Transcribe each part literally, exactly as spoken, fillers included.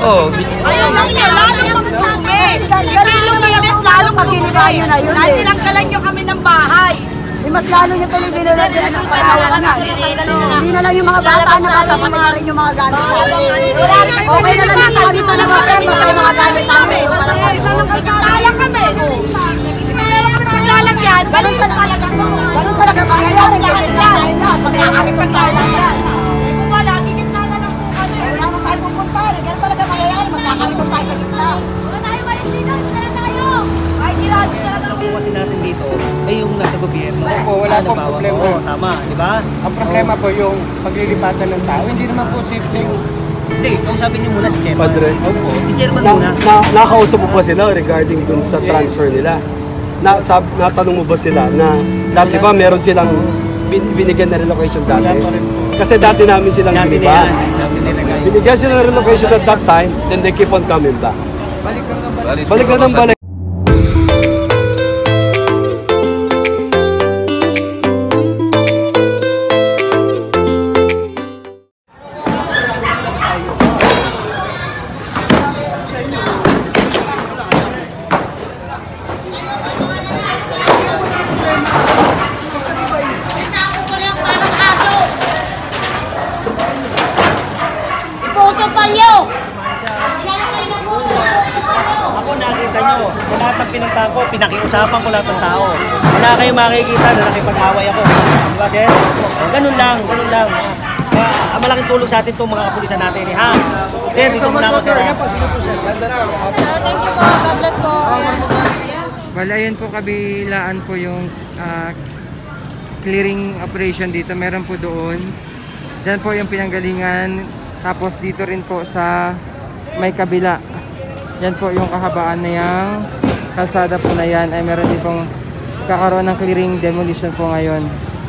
Oo. Ayun lang yun, lalong magdumi. Lalong linis, lalong maginiba nyo na yun eh. Tinanggalan nyo kami ng bahay. Eh, mas lalo nyo tuloy binulagyan ng panawanan. Hindi na lang yung mga bata na basa, pati na rin yung mga gamit namin. Okay na lang dito kami sa labas, sir, basta yung mga gamit namin. Kaya kami. Meron kami naglalagyan, ganun talaga to. Ganun talaga pangyayari, gigit na tayo na, pagkakaritin tayo na yan. Kung wala, gigit na na lang po kami. Wala mo tayo pupunta, ganun talaga pangyayari, magkakaritin tayo sa gitna. Wala tayo malis dito, wala tayo. Ay, dirado talaga. Ang kasi natin dito ay yung nasa gobyerno. Opo, wala pong problema. Oo, tama, di ba? Ang problema po yung paglilipatan ng tao, hindi naman po simpleng. Hindi, kausapin niyo muna si Chairman. Padre. Opo, si Chairman Na, muna. na, nakausap mo ba sila regarding dun sa transfer nila? Na, sab, natanong mo ba sila na dati ba meron silang bin, binigyan na relocation dati? Kasi dati namin silang giniba. Binigyan sila ng relocation at that time, then they keep on coming back. Balik lang ng balik. Balik lang ng balik. Ako nakita nyo, sa lahat ng pinuntahan ko, pinakiusapan ko lahat ng tao. Wala kayong makikita na nakipag-away ako. Di ba, sir? Ganun lang, ganun lang. Kaya ang malaking tulong sa atin itong mga kapulisan natin, eh, ha? Sir, dito muna ako, sir. Thank you po, God bless po. Well, ayun po, kabilaan po yung uh, clearing operation dito. Meron po doon. Diyan po yung pinanggalingan. Tapos dito rin po sa may kabila. Yan po yung kahabaan na yung kalsada po na yan ay meron din pong kakaroon ng clearing demolition po ngayon.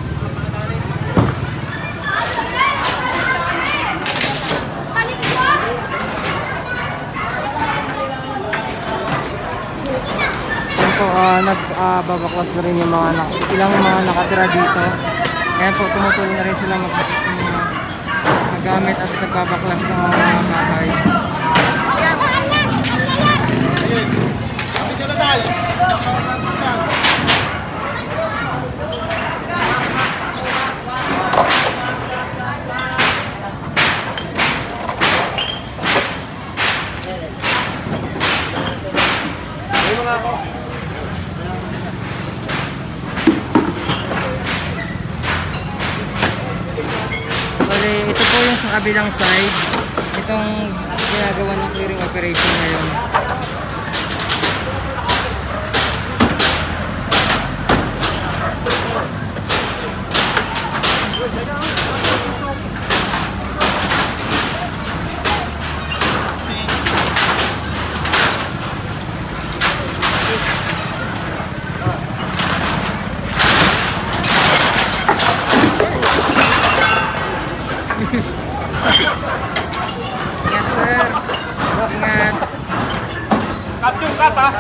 Yan po, uh, nagbabaklas uh, na rin yung mga ilang mga nakatira dito. Yan po, tumutuloy na rin sila mag gamit at nagbabaklas ng mga bahay. Ito po yung sa kabilang side, itong ginagawa ng clearing operation ngayon. Ingat, sir. Ingat. Kapyung kat, ha?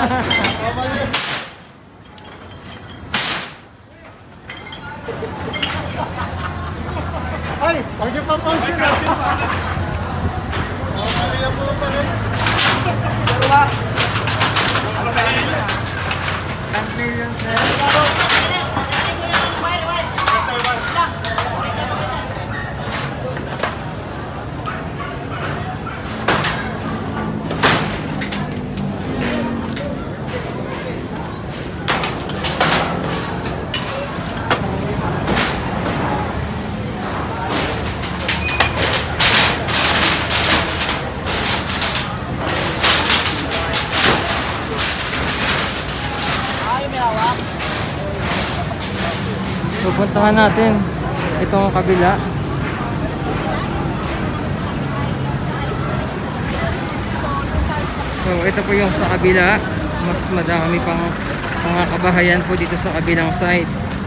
Ay, pag yung papaus yun natin pa. Mamaliya po pa rin. Sir Wax. ten million, sir. Pupuntahan natin itong kabila. So ito po yung sa kabila. Mas madami pang mga kabahayan po dito sa kabilang side.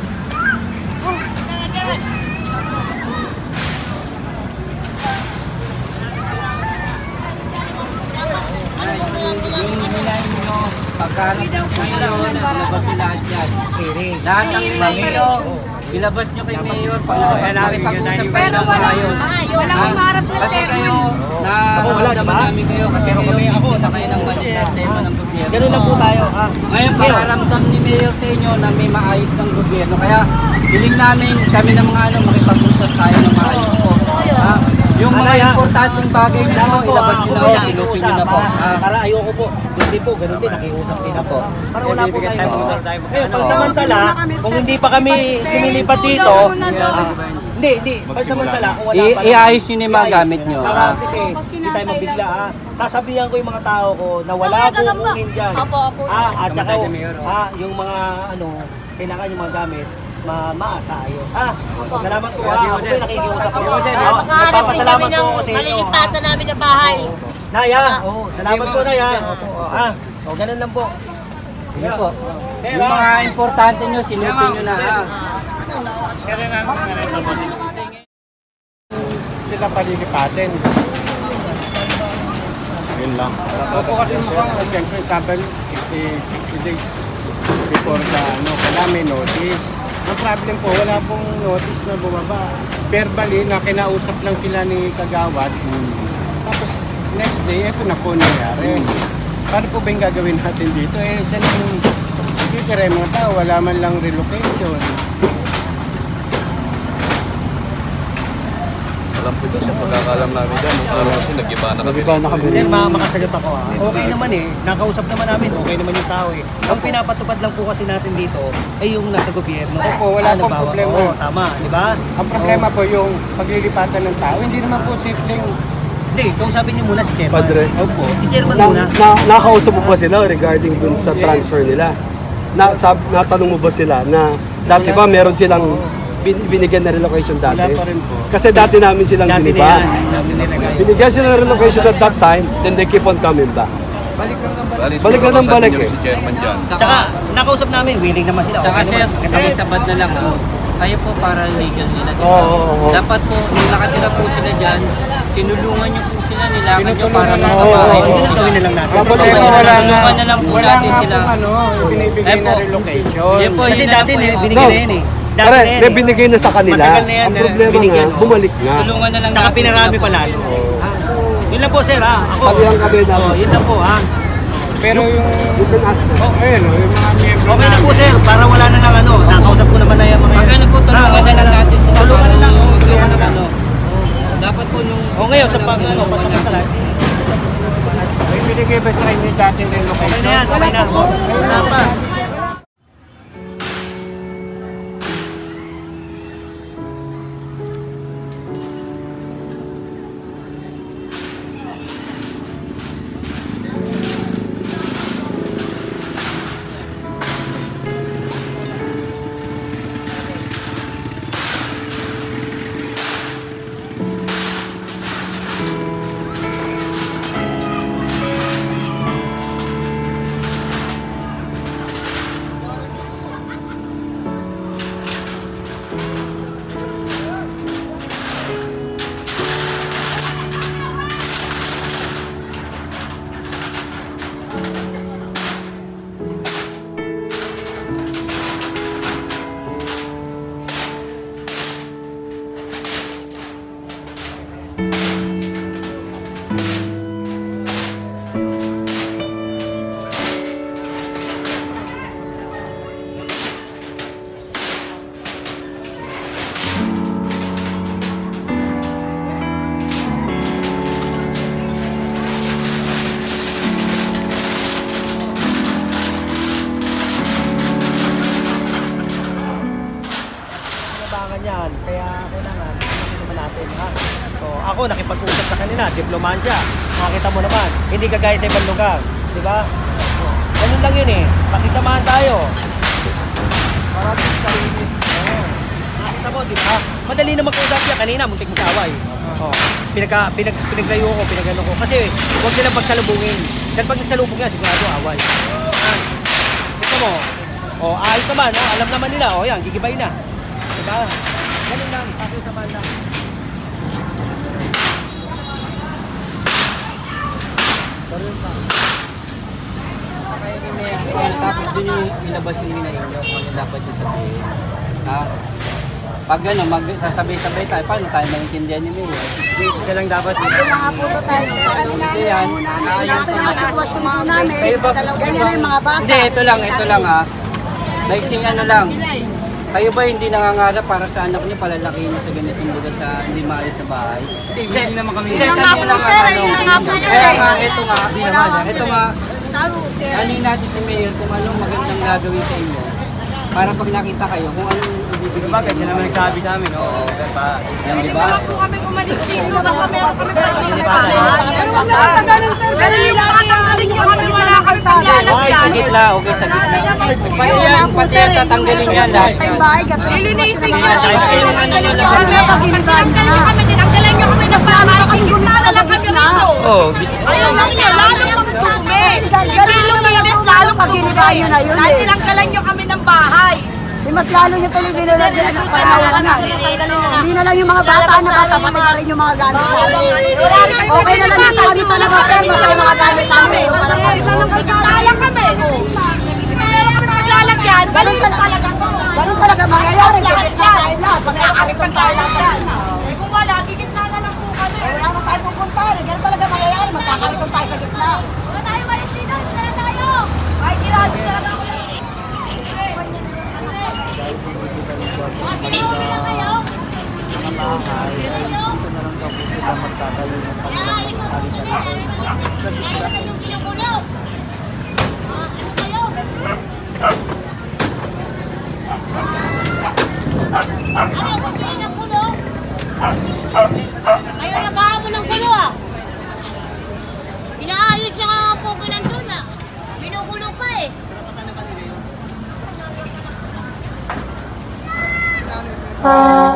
Pagkano ngayon, ilabas nyo lahat yan. Lahat ng mayor, ilabas nyo kay mayor, pag-pag-pag-pag-usap kayo ng maayos. Kasi kayo, na namin kayo kasi Pero kami, ako, na kayo ng mali na tema ng gobyerno. Ganun lang po tayo. Ah, Ngayon, pakaramdam ni Mayor sa inyo na may maayos ng gobyerno. Kaya, hiling namin kami ng mga ano, makipag-usap tayo ng maayos po. Ha? Yung mga importanteng bagay nyo po, ilabas nyo na po, silupin nyo na po. Ah, para ayoko po. Hindi po, ganun din, nakiusap din ako. Para wala po tayo. Ngayon, pagsamantala, kung hindi pa kami lumilipat dito, ah, hindi, hindi, pagsamantala, kung wala I- pa. iayos nyo na yung mga gamit nyo. Para kasi, hindi tayo mabigla. Ah. Sasabihan ko yung mga tao ko na wala po kunin dyan. Ah, at saka, ah, yung mga, ano, kailangan yung mga gamit, ma maasayos. Ah, salamat po ha. Ako po nakikiusap po. Nagpapasalamat po ako sa inyo. Malilipatan namin ang bahay. Naya, oh, salamat po Naya. Oh, ah, oh, ganun lang po. Sige po. Pero, Yung mga importante nyo, silupin nyo na ha. Sila palilipatin. Yun lang. Opo kasi mukhang, uh, siyempre, sabi sixty, sixty days before the, ano, wala may notice. Ang problem po, wala pong notice na bumaba. Verbally, na kinausap lang sila ni Kagawad. Tapos, next day, ito na po nangyari. Paano po ba yung gagawin natin dito? Eh, saan yung titira yung mga tao? Wala man lang relocation. Alam po doon sa pagkakalam namin dyan, nung araw kasi nag-iba na kami. Nag-iba na kami. Then ma makasagot ako ha. Okay naman eh, nakausap naman namin, okay naman yung tao eh. Ang pinapatupad lang po kasi natin dito ay yung nasa gobyerno. Opo, wala Ah, pong nagbawa- problema. Oo, tama, di ba? Ang problema po yung paglilipatan ng tao, hindi naman po simpleng Hindi, kausapin niyo muna si Chairman. Padre. Opo, si Chairman Na, muna. na, nakausap mo ba sila regarding dun sa transfer nila? Na, sab, natanong mo ba sila na dati ba meron silang bin, binigyan na relocation wala dati? pa rin po. Kasi dati namin silang Dati na giniba. yan, dati nilagay. Binigyan sila ng relocation at that time, then they keep on coming back. Bali, Balik na ng balik eh. Si chairman dyan. Tsaka, nakausap namin, willing naman sila. Saka Okay sir, naman. kami sabad na lang ha. Kayo po para legal nila, di ba? Oo, oo, oo. Dapat po, nung nakatira po sila dyan, tinulungan nyo po sila, nilakan nyo Tinutulungan para na- makabahay Oo, po yun ang sila. gawin na lang natin. Ang problema, Tulungan wala na- nga, tulungan na lang po wala natin nga sila. pong ano, binibigay Eh na po. relocation. Yan po, Kasi yun na dati lang po yun. binigyan na yan eh. Dati Pare, na yan may eh. binigay na sa kanila. Matagal na yan, Ang eh. problema Binigyan. nga, bumalik na. Tulungan na lang Tsaka natin pinarami sila pa po. lalo. Ah, so, yun lang po sir ha. Ako. Sabihan kami na- Oh, yun lang po ha. Pero yung, You can ask them. oh, ayun, oh, yung mga miyembro Okay na po namin. sir, para wala na lang ano. Nakausap ko naman na yan mga Pag ano po, tulungan Ah, na okay lang natin sila. Tulungan na lang. Para Tulungan na lang. ano. Dapat po nung... O ngayon, sa pag ano, pasamantala. May binigay ba sa inyo dating relocation? Okay na yan, okay na. Wala pa. Kailangan yan, kaya kailangan hindi naman natin ha. So, ako nakipag-usap sa kanila, diplomansya. Makita mo naman, hindi kagaya sa ibang lugar, di ba? So, ganun lang yun eh. Pakisamahan tayo. Maraming kalinis. Oo. Nakita mo, di ba? Madali na mag-usap yan. Kanina, muntik mag-away. Oh. Pinagka, pinag, pinaglayo ko, pinagano ko. Kasi huwag nilang pagsalubungin. Dahil pag nagsalubong yan, sigurado away. Ah. Ito mo, oh, ayos naman, oh, alam naman nila, oh yan, gigibay na. Diba? Ganun lang, pakisamahan lang. Kaya ni Mayor, kung tapos dun yung ilabas yung minayin nyo, kung ano dapat yung sabihin. Ha? Pag gano'n, magsasabay-sabay tayo, paano tayo maintindihan ni Mayor? Wait, isa lang dapat. Mga puto tayo sa kanina. Hindi, yan. Ito na ang sitwasyon po namin. Kayo ba? Ganyan na yung mga bata. Hindi, ito lang, ito lang ha. Naising ano lang. Kayo ba hindi nangangarap para sa anak niyo palalaki niyo sa ganitong lugar sa hindi maayos sa bahay? Hindi, hindi naman kami. Hindi, kami lang ang tanong. Kaya nga, ito nga, ito nga, ano natin si Mayor kung anong magandang gagawin sa inyo. Para pag nakita kayo, kung anong ibibigay sa inyo. Siya naman nagsabi sa amin, oo, diba? Yan, diba? Naman po kami umalis dito, basta meron kami pagkakataon. Pero wag naman sa ganun, sir. Ganun yung tatanggalin nyo kami, wala kami paglalagyan. Okay, sa gitla, okay, sa gitla. Pati yan, pati yan, tatanggalin yan lahat yan. Lilinisin nyo. Tinanggalan nyo kami, tinanggalan nyo kami ng bahay. Gumnala lang kami rito. Oo, Ayaw lang nyo, lalo magdumi. Galilo minis, lalo pag-iniba nyo na yun eh. Tinanggalan nyo kami ng bahay. Di mas lalo nyo tuloy binulagyan ang panawanan. Hindi na lang yung mga bata na basta, pati na rin yung mga gamit namin. Okay na lang dito kami sa labas, sir, basta yung mga gamit namin. Nagkitalang kami. Pero kami naglalagyan, ganun talaga to. Ganun talaga mangyayari, gigit na tayo lang, pagkakariton tayo lang yan. Eh kung wala, gigit na na lang po kami. Wala na tayo pupunta, ganun talaga mangyayari, magkakariton tayo sa gitna. Wala tayo malis dito, dito na tayo. Ay, tirado talaga ako lang. Ayaw nag-aamon ng gulo ah. Inaayos niya nga po ko nandun ah. Binugulo pa eh. Ah.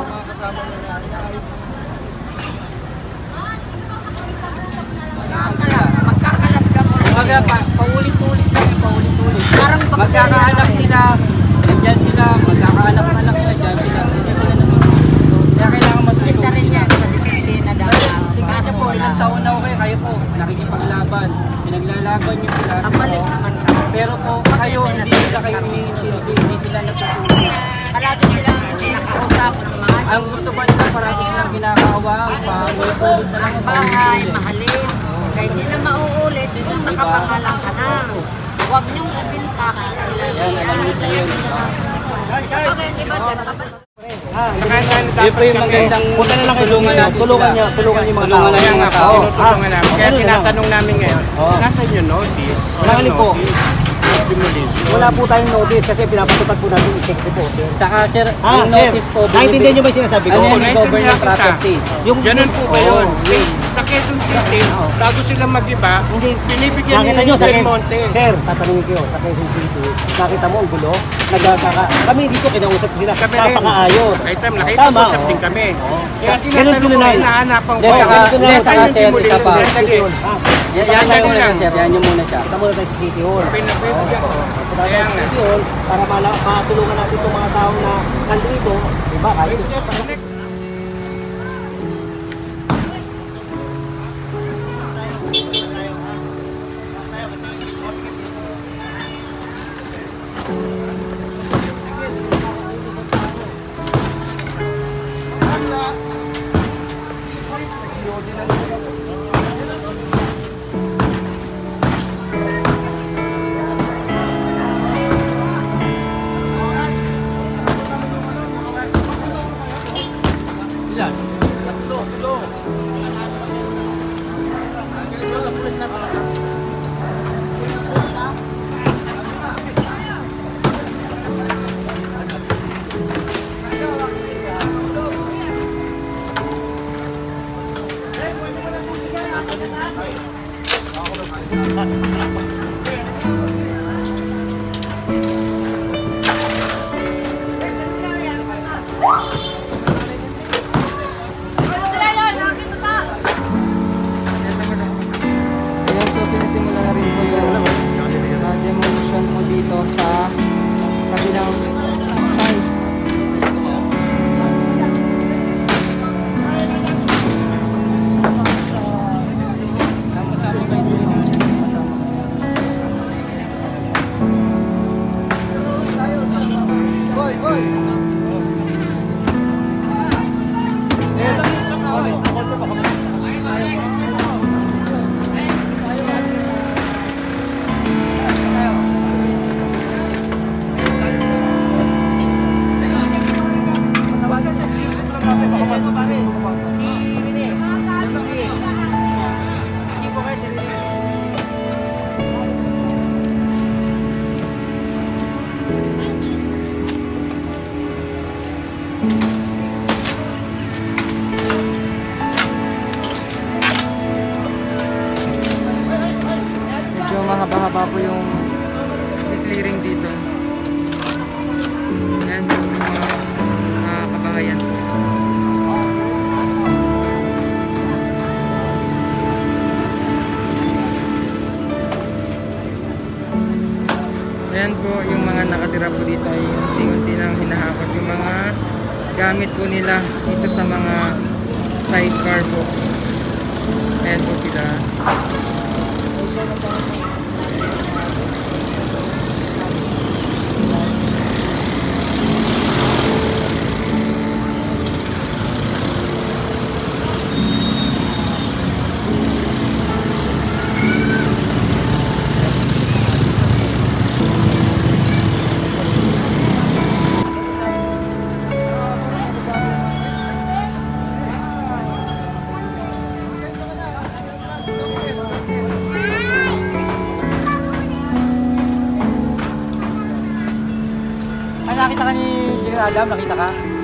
Kumbaga, pa, paulit-ulit lang, paulit-ulit. Magkakaanak sila, nandyan sila, magkakaanak-anak sila, dyan sila, nandyan sila naman. Kaya kailangan matutunan. Isa rin yan sa disiplina daw. Tingnan niyo po, ilang taon na okay, kayo po, nakikipaglaban, pinaglalaban niyo sila. Sa balik naman ka. Pero po, kayo, hindi sila kayo iniinsilbi, hindi sila natutulong. Palagi silang nakausap ng mga Ang gusto ba nila, parati silang kinakaawa, paulit-ulit na lang ang bahay, paulit-ulit. mahalin. Kaya hindi na mauulit kung nakapangalan ka na. Huwag niyong ibinta. Yan, alam niyo po yun. Kapag yung iba dyan, Yun po yung magandang Punta na lang kayo tulungan dito. natin Tulungan sila. niya, tulungan niyo mga tao. Tulungan na yung mga tao. Tinutulungan namin. Kaya ganun lang. tinatanong namin ngayon, Oo. nasaan yung notice? Wala rin po. Demolition. Wala po tayong notice kasi pinapatupad po natin yung check report. Saka sir, Ah, yung notice po, naintindihan niyo ba yung sinasabi ko? ano Oo, yung government naintindihan kita. property. Yung, Ganun po ba Oo, yun? yung- Sa Quezon City, Oo. bago sila mag-iba, Hindi. binibigyan Nakita nila nyo yung sa Del Quezon, Monte. sir, tatanungin ko, sa Quezon City, nakita mo ang gulo, nagkaka, kami dito kinausap sila, Kami rin. napakaayos. Kahit time, Tama, nakikipag-usap oo. din kami. Oo. Kaya Ganun tinatanong ko, tunay. hinahanapan ko. Hindi, saka- Ganun hindi, tunay. saka, Saan yung sir, isa demolition? pa. Dali. City Hall. Ah, Yan, yan Dali yung muna lang. sir, yan yung muna siya. kita muna tayo sa City Hall. Pinabibigyan ko. Punta Kaya tayo sa nga. City Hall para mala- matulungan natin itong mga taong na nandito, diba? Kahit Ayan, so sinisimula na rin po yung uh, demolition po dito sa kabilang site. mahaba po yung clearing dito. Ayan yung mga uh, kabahayan. Ayan po yung mga nakatira po dito ay unti-unti nang hinahakot yung mga gamit po nila dito sa mga sidecar po. Ayan po sila. Ay, nakita ka ni Sir Adam? Nakita ka?